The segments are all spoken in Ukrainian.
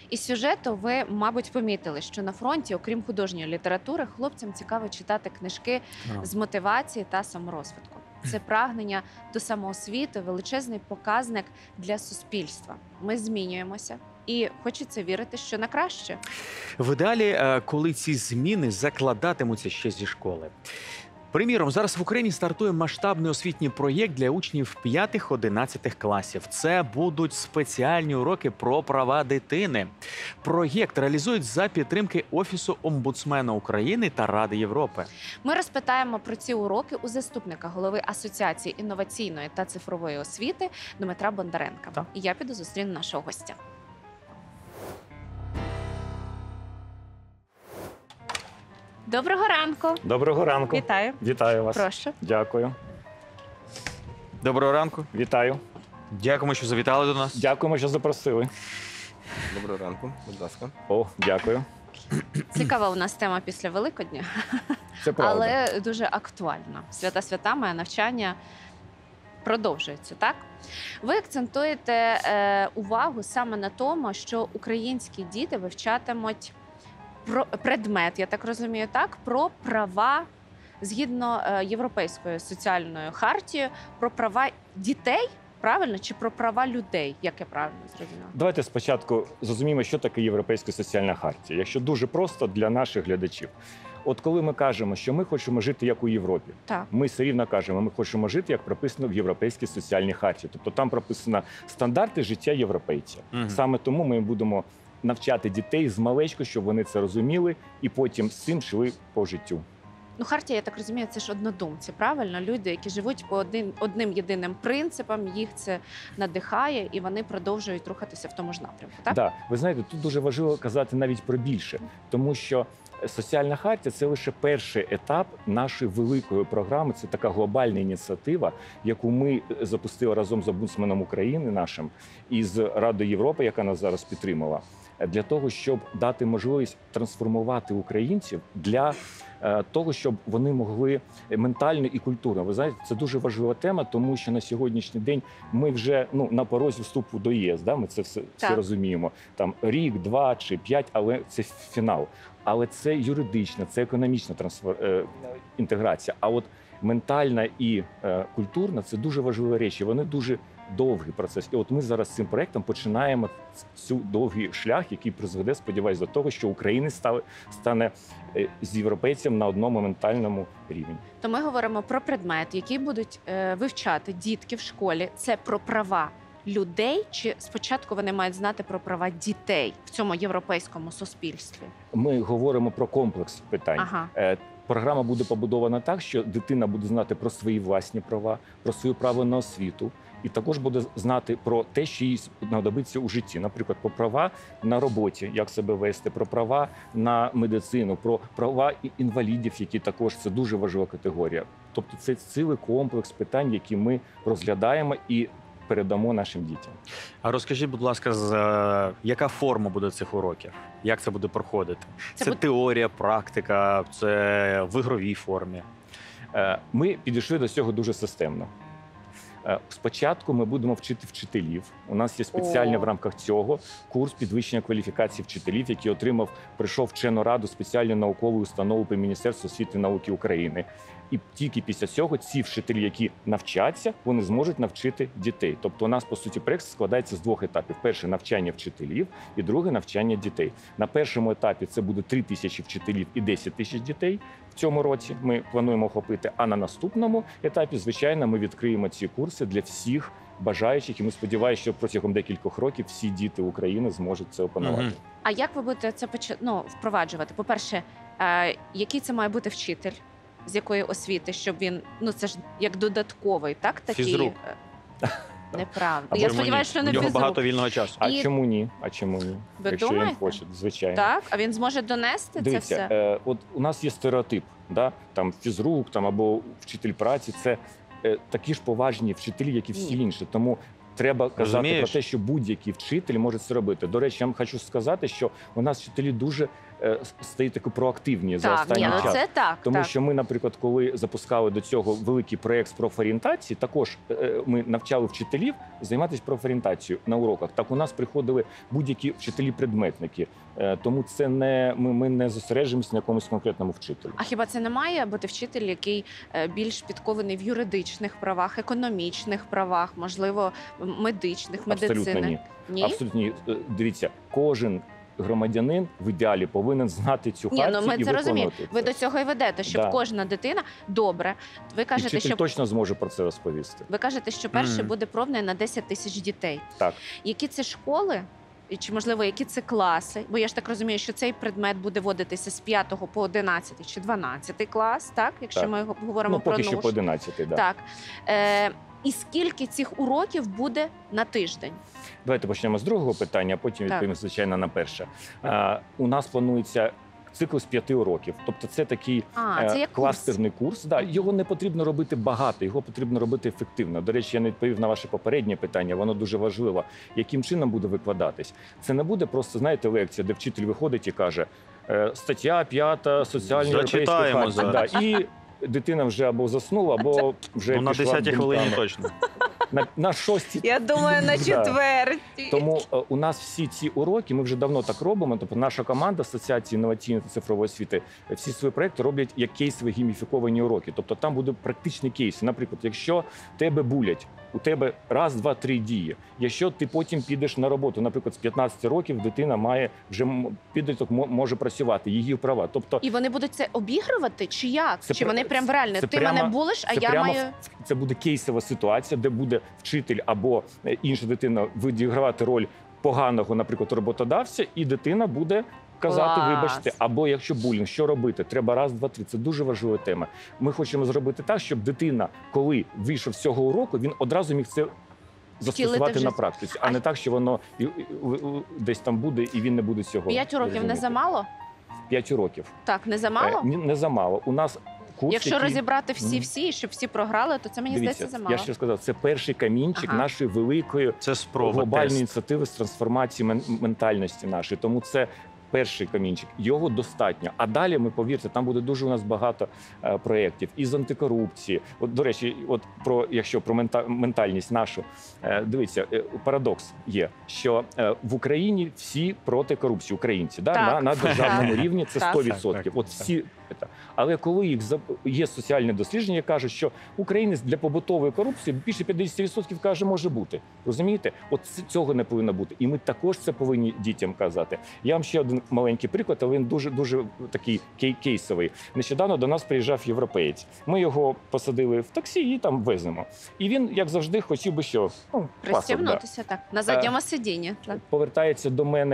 Із сюжету ви, мабуть, помітили, що на фронті, окрім художньої літератури, хлопцям цікаво читати книжки А. з мотивації та саморозвитку. Це прагнення до самоосвіти, величезний показник для суспільства. Ми змінюємося, і хочеться вірити, що на краще. В ідеалі, коли ці зміни закладатимуться ще зі школи. Приміром, зараз в Україні стартує масштабний освітній проєкт для учнів 5-11 класів. Це будуть спеціальні уроки про права дитини. Проєкт реалізують за підтримки Офісу омбудсмена України та Ради Європи. Ми розпитаємо про ці уроки у заступника голови Асоціації інноваційної та цифрової освіти Дмитра Бондаренка. Так. І я піду зустріну нашого гостя. Доброго ранку! Доброго ранку. Вітаю! Вітаю вас. Прошу. Дякую. Доброго ранку. Вітаю. Дякуємо, що завітали до нас. Дякуємо, що запросили. Доброго ранку, будь ласка. О, дякую. Цікава у нас тема після Великодня, Це правда. але дуже актуальна. Свята святами, а навчання продовжується, так? Ви акцентуєте увагу саме на тому, що українські діти вивчатимуть про предмет, я так розумію, так, про права згідно Європейською соціальною хартією, про права дітей, правильно, чи про права людей, як я правильно зрозуміла? Давайте спочатку зрозуміємо, що таке Європейська соціальна хартія. Якщо дуже просто для наших глядачів. От коли ми кажемо, що ми хочемо жити як у Європі, Так. ми все рівно кажемо, ми хочемо жити, як прописано в Європейській соціальній хартії. Тобто там прописано стандарти життя європейця. Мгм. Саме тому ми будемо навчати дітей з малечку, щоб вони це розуміли, і потім з цим йшли по життю. Ну, хартія, я так розумію, це ж однодумці, правильно? Люди, які живуть по одним єдиним принципам, їх це надихає, і вони продовжують рухатися в тому ж напрямку, так? Да, ви знаєте, тут дуже важливо казати навіть про більше, тому що соціальна хартія це лише перший етап нашої великої програми. Це така глобальна ініціатива, яку ми запустили разом з омбудсменом України нашим і з Радою Європи, яка нас зараз підтримала, для того, щоб дати можливість трансформувати українців для того, щоб вони могли ментально і культурно. Ви знаєте, це дуже важлива тема, тому що на сьогоднішній день ми вже на порозі вступу до ЄС. Да? Ми це всі Так. розуміємо. Там рік, 2 чи 5, але це фінал. Але це юридична, це економічна інтеграція. А от ментальна і культурна це дуже важливі речі. Вони дуже довгий процес. І от ми зараз з цим проектом починаємо цю довгий шлях, який призведе, сподіваюся, до того, що Україна стане з європейцем на одному ментальному рівні. То ми говоримо про предмет, який будуть вивчати дітки в школі. Це про права людей, чи спочатку вони мають знати про права дітей в цьому європейському суспільстві? Ми говоримо про комплекс питань. Ага. Програма буде побудована так, що дитина буде знати про свої власні права, про своє право на освіту, і також буде знати про те, що їй знадобиться у житті. Наприклад, про права на роботі, як себе вести, про права на медицину, про права інвалідів, які також це дуже важлива категорія. Тобто це цілий комплекс питань, які ми розглядаємо і передамо нашим дітям. А розкажіть, будь ласка, яка форма буде цих уроків? Як це буде проходити? Це буде- теорія, практика, це в ігровій формі. Ми підійшли до цього дуже системно. Спочатку ми будемо вчити вчителів. У нас є спеціальний О. в рамках цього курс підвищення кваліфікації вчителів, який прийшов вчену раду спеціальної наукової установи при Міністерстві освіти і науки України. І тільки після цього ці вчителі, які навчаться, вони зможуть навчити дітей. Тобто у нас, по суті, проект складається з двох етапів. Перше – навчання вчителів, і друге – навчання дітей. На першому етапі це буде 3 тисячі вчителів і 10 тисяч дітей. В цьому році ми плануємо охопити, а на наступному етапі, звичайно, ми відкриємо ці курси для всіх бажаючих, і ми сподіваємося, що протягом декількох років всі діти України зможуть це опанувати. Мгм. А як ви будете це впроваджувати? По-перше, який це має бути вчитель? З якої освіти, щоб він, це ж як додатковий, так? Такий, Фізрук. Неправда. А Я чому сподіваюся, що У не нього фізрук. багато вільного часу. А І- чому ні? А чому ні? Ви Якщо думаєте? він хоче, звичайно. Так, а він зможе донести Дивіться, це все? от у нас є стереотип, да? Там фізрук, або вчитель праці. Це такі ж поважні вчителі, як і всі Ні. інші. Тому Треба казати Розумієш? про те, що будь-який вчитель може це робити. До речі, я вам хочу сказати, що у нас вчителі дуже стають такі проактивні за Так, останній час. це так. Тому так. що ми, наприклад, коли запускали до цього великий проєкт з профорієнтації, також ми навчали вчителів займатися профорієнтацією на уроках. Так у нас приходили будь-які вчителі-предметники. Тому це не ми не зосереджуємося на якомусь конкретному вчителю. А хіба це не має бути вчитель, який більш підкований в юридичних правах, економічних правах, можливо, медичних, медицини? Абсолютно ні. Ні? Абсолютно ні. Дивіться, кожен громадянин в ідеалі повинен знати цю Ні, хартію ну ми і це розуміємо. виконувати Ви це. до цього і ведете, щоб Да. кожна дитина добре. Ви І кажете, вчитель що точно зможе про це розповісти. ви кажете, що перший Мгм. буде пробний на 10 тисяч дітей. Так. Які це школи? І чи можливо які це класи? Бо я ж так розумію, що цей предмет буде вводитися з 5 по 11 чи 12 клас, так? Якщо Так. ми говоримо Ну, про поки що НУШ. по 11, да. Так. І скільки цих уроків буде на тиждень? Давайте почнемо з другого питання, а потім Так. відповімо, звичайно, на перше. У нас планується цикл з 5 уроків. Тобто це такий Це як курс. кластерний курс. Да, його не потрібно робити багато, його потрібно робити ефективно. До речі, я не відповів на ваше попереднє питання, воно дуже важливо. Яким чином буде викладатись? Це не буде просто, знаєте, лекція, де вчитель виходить і каже, стаття 5 соціальні Зачитаємо європейські зараз. Да, і дитина вже або заснула, або вже Ну, на пішла 10-й хвилині думками. точно. На 6-й. Я думаю, на Да. четвертій. Тому у нас всі ці уроки, ми вже давно так робимо. Тобто наша команда Асоціації інноваційної та цифрової освіти всі свої проекти роблять як кейсові гейміфіковані уроки. Тобто там буде практичний кейс. Наприклад, якщо тебе булять, у тебе раз, два, три дії. Якщо ти потім підеш на роботу, наприклад, з 15 років дитина має вже підліток може працювати, її права. Тобто І вони будуть це обігрувати, чи як? Це Чи пр- вони прям реально? це Ти прямо- мене булиш, а це я прямо маю. це буде кейсова ситуація, де буде вчитель або інша дитина відігравати роль поганого, наприклад, роботодавця, і дитина буде казати, Клас. вибачте, або якщо булінг, що робити? Треба раз, два, три. Це дуже важлива тема. Ми хочемо зробити так, щоб дитина, коли вийшов з цього уроку, він одразу міг це застосувати вже. на практиці, а не так, що воно десь там буде і він не буде цього. 5 років не розуміти. замало? 5 років. Так, не замало? Не замало. У нас курс, Якщо який... розібрати Мгм. всі, щоб всі програли, то це мені Дивіться, здається замало. я ще сказав, це перший камінчик Ага. нашої великої Це спроба. глобальної тест. ініціативи з трансформації ментальності нашої. Тому це перший камінчик. Його достатньо. А далі, ми повірте, там буде дуже у нас багато проєктів із антикорупції. От, до речі, от якщо про ментальність нашу, дивіться, парадокс є, що в Україні всі проти корупції, українці, да? Так. на державному рівні це Так. 100%. Так, так, От так. всі. Але коли є соціальні дослідження, кажуть, що українець для побутової корупції більше 50% каже, може бути. Розумієте? От цього не повинно бути. І ми також це повинні дітям казати. Я вам ще один маленький приклад, але він дуже такий кейсовий. Нещодавно до нас приїжджав європеєць. Ми його посадили в таксі і там веземо. І він, як завжди, хотів би що? Ну, Пристібнутися так. На задньому сидінні. Так. повертається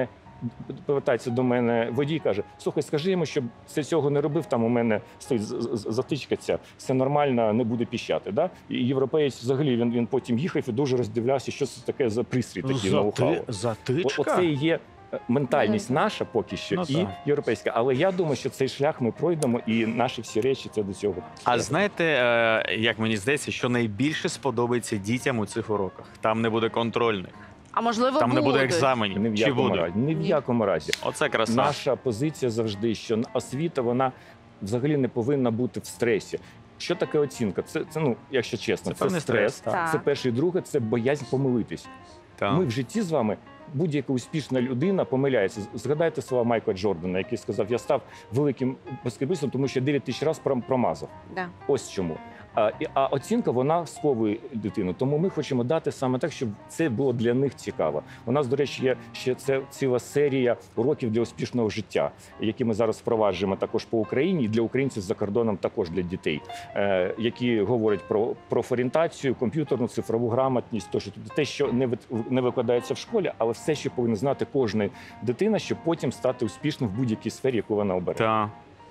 до мене водій, каже: слухай, скажи йому, щоб цього не робив. Там у мене стоїть затичка ця, все нормально, не буде піщати. Да? І європеєць взагалі він потім їхав і дуже роздивлявся, що це таке за пристрій такий ноу-хау. Затичка? Оце і є ментальність наша поки що, Ну, і так. європейська. Але я думаю, що цей шлях ми пройдемо, і наші всі речі це до цього. А знаєте, як мені здається, що найбільше сподобається дітям у цих уроках? Там не буде контрольних, А можливо, там не буде будуть. екзаменів. Ні в Чи якому буде? разі. Ні в Ні. якому разі. Оце краса. Наша позиція завжди, що освіта, вона взагалі не повинна бути в стресі. Що таке оцінка? Це ну, якщо чесно, Це це певний стрес. стрес, так. Це перше. І друге, це боязнь помилитись. Так. Ми в житті з вами, будь-яка успішна людина помиляється. Згадайте слова Майкла Джордана, який сказав: я став великим баскетболістом, тому що 9 тисяч разів промазав. Да. Ось чому. А оцінка, вона сковує дитину. Тому ми хочемо дати саме так, щоб це було для них цікаво. У нас, до речі, є ще ціла серія уроків для успішного життя, які ми зараз впроваджуємо також по Україні, і для українців за кордоном також для дітей, які говорять про профорієнтацію, комп'ютерну, цифрову грамотність, тобто те, що не викладається в школі, але все, що повинна знати кожна дитина, щоб потім стати успішним в будь-якій сфері, яку вона обере. Так.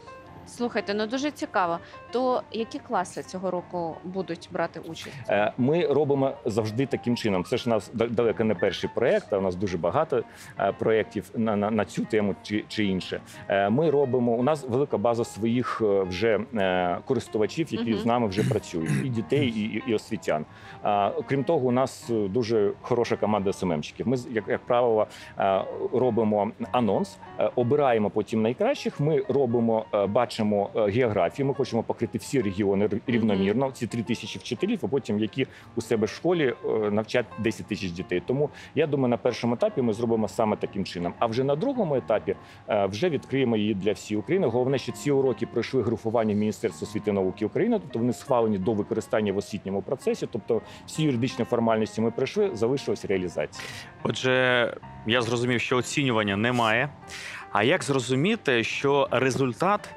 Слухайте, ну дуже цікаво. То які класи цього року будуть брати участь? Ми робимо завжди таким чином. Це ж у нас далеко не перший проєкт, а у нас дуже багато проєктів на цю тему чи інше. Ми робимо, у нас велика база своїх вже користувачів, які з нами вже працюють, і дітей, і освітян. Крім того, у нас дуже хороша команда СММщиків. Ми, як правило, робимо анонс, обираємо потім найкращих, ми робимо, бачимо географію, ми хочемо покрити всі регіони рівномірно, ці 3000 вчителів, а потім які у себе в школі навчать 10 тисяч дітей. Тому я думаю, на першому етапі ми зробимо саме таким чином. А вже на другому етапі вже відкриємо її для всієї України. Головне, що ці уроки пройшли групування в Міністерства освіти і науки України, тобто вони схвалені до використання в освітньому процесі, тобто всі юридичні формальності ми пройшли, залишилась реалізація. Отже, я зрозумів, що оцінювання немає. А як зрозуміти, що результат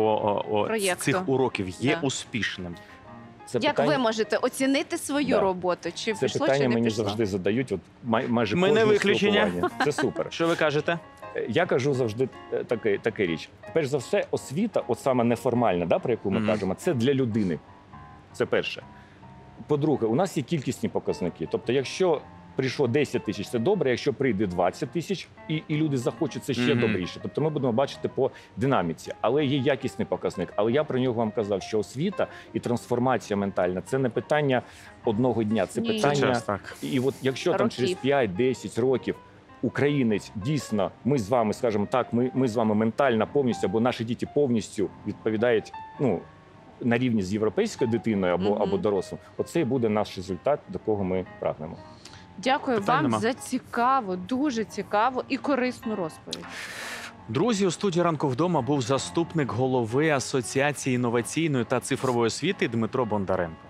цих уроків є успішним? Це Як ви можете оцінити свою роботу? Чи це пішло, питання чи не мені пішло? завжди задають. От майже Ми не кожне виключення. спілкування. Це супер. Що ви кажете? Я кажу завжди таке річ. Перш за все, освіта, от саме неформальна, про яку ми кажемо, це для людини. Це перше. По-друге, у нас є кількісні показники. Тобто, якщо прийшло 10 тисяч, це добре, якщо прийде 20 тисяч, і люди захочуть, це ще добріше. Тобто ми будемо бачити по динаміці. Але є якісний показник. Але я про нього вам казав, що освіта і трансформація ментальна – це не питання одного дня, це питання… І от якщо там через 5-10 років українець дійсно, ми з вами скажемо так, ми з вами ментально повністю, або наші діти повністю відповідають, на рівні з європейською дитиною або дорослим, оце і буде наш результат, до кого ми прагнемо. Дякую вам за цікаву, дуже цікаву і корисну розповідь. Друзі, у студії «Ранку вдома» був заступник голови Асоціації інноваційної та цифрової освіти Дмитро Бондаренко.